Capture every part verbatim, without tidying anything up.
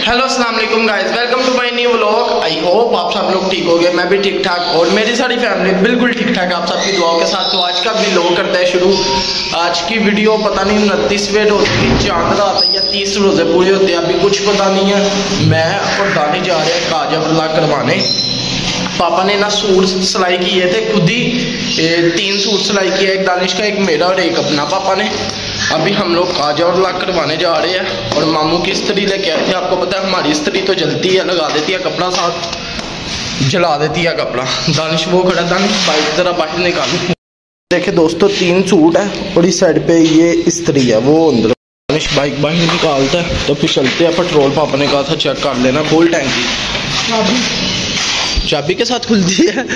Hello अस्सलाम वालेकुम guys, welcome to my new vlog. I hope आप सब लोग ठीक हो गए, मैं भी ठीक ठाक और मेरी सारी फैमिली बिल्कुल ठीक ठाक आप सबकी दुआओं के साथ। तो आज का व्लॉग करते हैं शुरू। आज की वीडियो पता नहीं उनतीसवें रोजे चांद रात है या तीस रोजे पूरे होते हैं, अभी कुछ पता नहीं है। मैं और दानी जा रहे हैं काजा वरला करवाने। पापा ने ना सूट सिलाई किए थे खुद ही, तीन सूट सिलाई किए, एक दानिश का, एक मेरा और एक अपना पापा ने। अभी हम लोग काजा और लाख करवाने जा रहे हैं और मामू की स्त्री लेके आए थे। आपको पता है हमारी स्त्री तो जलती है, लगा देती है कपड़ा, साथ जला देती है कपड़ा। दानिश वो खड़ा, दानिश बाइक जरा बाहर निकाल। देखे दोस्तों, तीन सूट है और इस साइड पे ये स्त्री है, वो अंदर। दानिश बाइक बाहर निकालता है तो फिर चलते हैं। पेट्रोल पापा ने कहा था चेक कर लेना, फुल टैंकी। चाबी के साथ खुलती है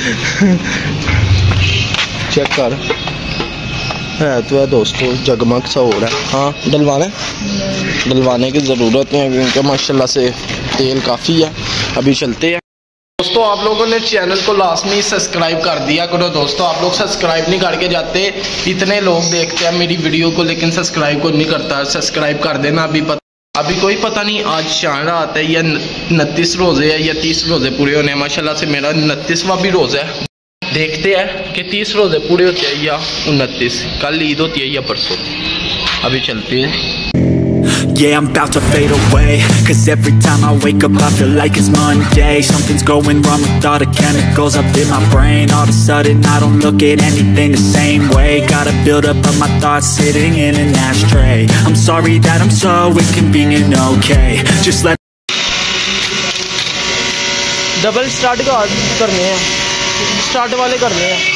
चेक कर, है तो है दोस्तों, जगमग सा हो रहा है। हाँ डलवाना डलवाने की ज़रूरत है क्योंकि माशाल्लाह से तेल काफ़ी है। अभी चलते हैं दोस्तों। आप लोगों ने चैनल को लास्ट में सब्सक्राइब कर दिया करो दोस्तों। आप लोग सब्सक्राइब नहीं करके जाते, इतने लोग देखते हैं मेरी वीडियो को लेकिन सब्सक्राइब को नहीं करता। सब्सक्राइब कर देना। अभी पता अभी कोई पता नहीं आज चांद रात है या उनतीस रोज़े है या तीस रोज़े पूरे होने हैं। माशाल्लाह से मेरा उनतीसवां भी रोज़ा है। देखते हैं कि तीस रोज़े पूरे होते हैं या उनतीस, कल ईद होती है या परसों। अभी चलते हैं। Yeah, I'm about to fade away, cause every time I wake up I feel like it's Monday. Something's going wrong with all the chemicals up in my brain. All of a sudden I don't look at anything the same way. Gotta build up of my thoughts sitting in an ashtray. I'm sorry that I'm so inconvenient, okay. Just let double start का करने हैं, start वाले करने हैं।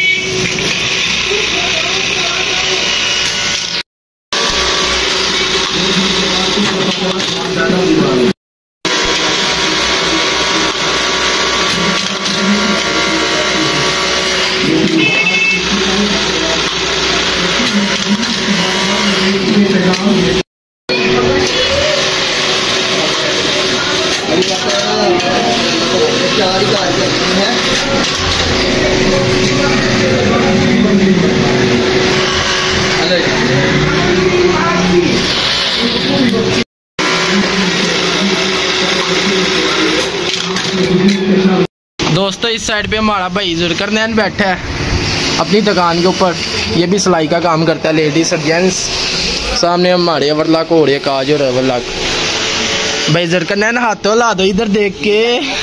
दोस्तों इस side पे हमारा भाई जुल्करनैन बैठा है अपनी दुकान के ऊपर। ये भी सिलाई का काम करता है, लेडीज और जेंट्स। सामने हमारे अवरलाक हो रही है, काज और अवरलाक। भाई जुल्करनैन हाथ तो ला दो इधर देख के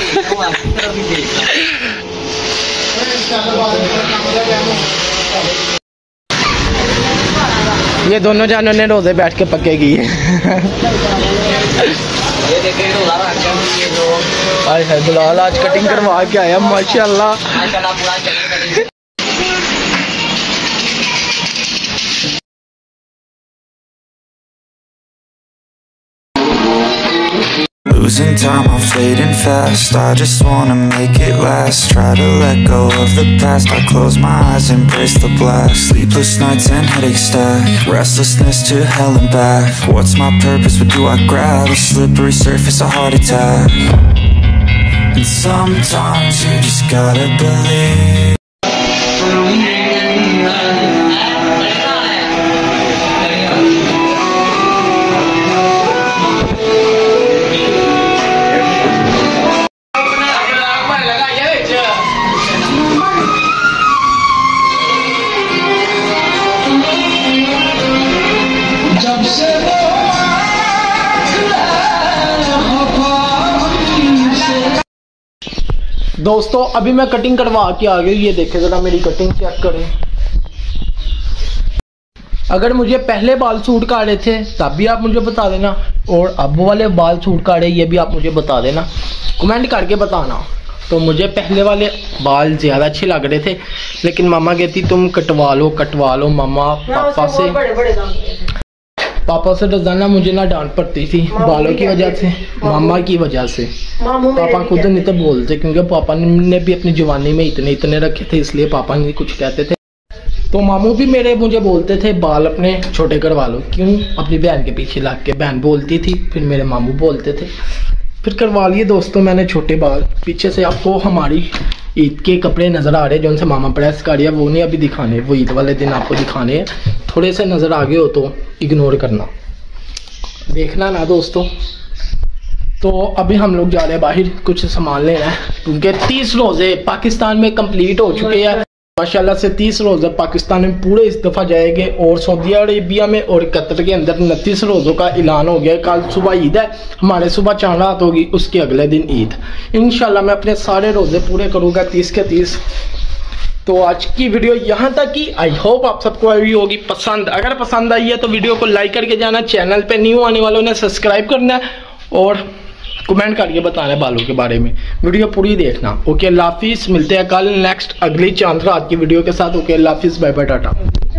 ये दोनों जानों ने रोजे बैठ के पक्के किए है। बिलाल आज कटिंग करवा के आया माशाल्लाह। losing time, I'm fading fast. I just wanna make it last. Try to let go of the past. I close my eyes, embrace the black. Sleepless nights and headaches stack. Restlessness to hell and back. What's my purpose? What do I grab? A slippery surface, a heart attack. And sometimes you just gotta believe. दोस्तों अभी मैं cutting करवा के आ गई। ये देखे जरा मेरी कटिंग चेक करें। अगर मुझे पहले बाल सूट काटे थे तब भी आप मुझे बता देना, और अब वाले बाल सूट काटे ये भी आप मुझे बता देना, कमेंट करके बताना। तो मुझे पहले वाले बाल ज़्यादा अच्छे लग रहे थे लेकिन मामा कहती तुम कटवा लो कटवा लो। मामा पापा से बड़े बड़े पापा से रोजाना मुझे ना डांट पड़ती थी बालों की वजह से, मामा की वजह से। पापा खुद नहीं तो बोलते क्योंकि पापा ने भी अपनी जवानी में इतने इतने रखे थे, इसलिए पापा नहीं कुछ कहते थे। तो मामू भी मेरे मुझे बोलते थे बाल अपने छोटे करवा लो, क्यों अपनी बहन के पीछे लग के। बहन बोलती थी फिर मेरे मामू बोलते थे, फिर करवा लिए दोस्तों मैंने छोटे बाल। पीछे से आपको हमारी ईद के कपड़े नज़र आ रहे हैं जो उनसे मामा प्रेस कर दिया, वो नहीं अभी दिखाने, वो ईद वाले दिन आपको दिखाने हैं। थोड़े से नज़र आ गए हो तो इग्नोर करना, देखना ना दोस्तों। तो अभी हम लोग जा रहे हैं बाहर कुछ सामान लेना है, क्योंकि तीस रोज़े पाकिस्तान में कंप्लीट हो चुके हैं माशाल्लाह से। तीस रोज़े पाकिस्तान में पूरे इस दफ़ा जाएंगे और सऊदी अरेबिया में और कतर के अंदर उनतीस रोज़ों का ऐलान हो गया। कल सुबह ईद है, हमारे सुबह चांद रात होगी, उसके अगले दिन ईद। इंशाल्लाह मैं अपने सारे रोज़े पूरे करूँगा तीस के तीस। तो आज की वीडियो यहाँ तक ही। आई होप आप सबको आई होगी पसंद। अगर पसंद आई है तो वीडियो को लाइक करके जाना, चैनल पे न्यू आने वालों ने सब्सक्राइब करना है और कमेंट करके बताना है बालों के बारे में। वीडियो पूरी देखना। ओके अल्लाह हाफिज़, मिलते हैं कल नेक्स्ट अगली चांद रात की वीडियो के साथ। ओके अल्लाह हाफिज़, बाय बाय, टाटा।